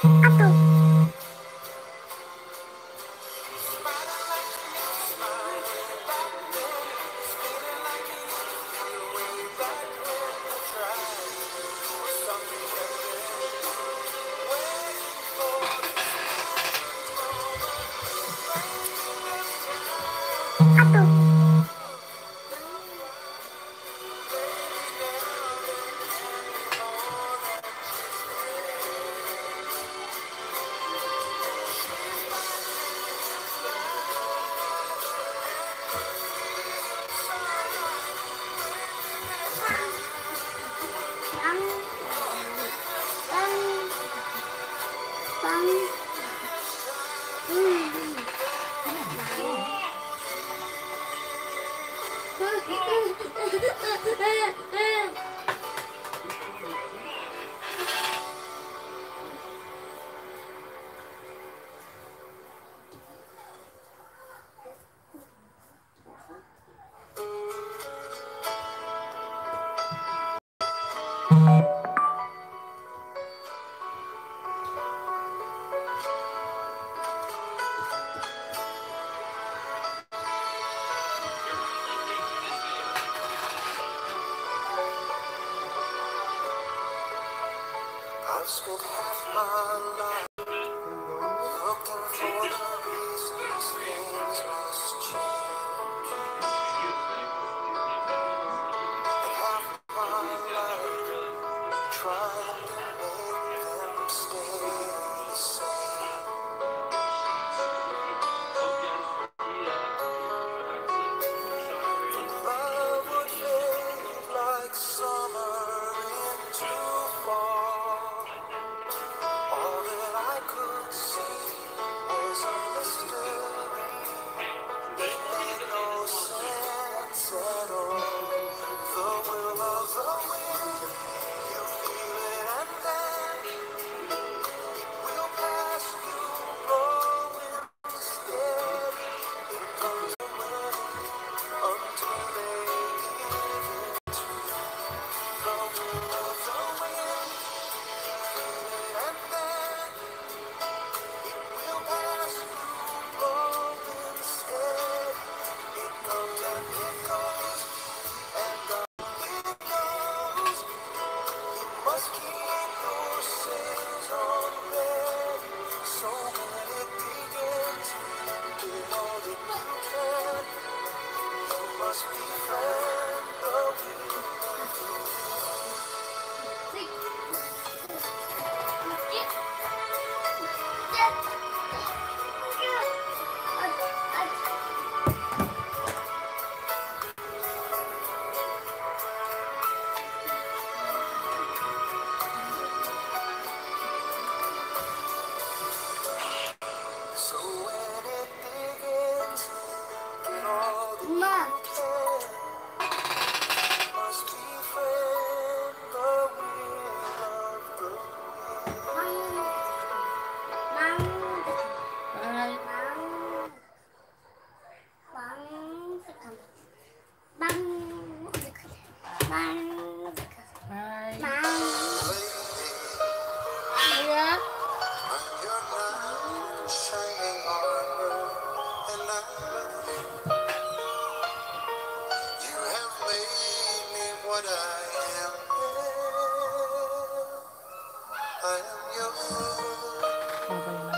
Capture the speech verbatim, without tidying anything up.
I've spent half my life looking for the reasons things must change. And half my life trying to make them stay the same. Love would fade like summer into fall. All that I could see was a mystery. It made no sense at all. The will of the wind, you feel it and then it will pass you, blowing instead. It comes and went until they give it to you. The will of the wind, you feel it and then will pass you, blowing instead. It comes and it goes, and on it goes. You must keep your sails on ready, so when it begins, do all that you can. You must befriend the wind of the wind. So when it begins, get all that you can. You must befriend the will of the wind. Shining armor, and I love you. You have made me what I am. I am yours.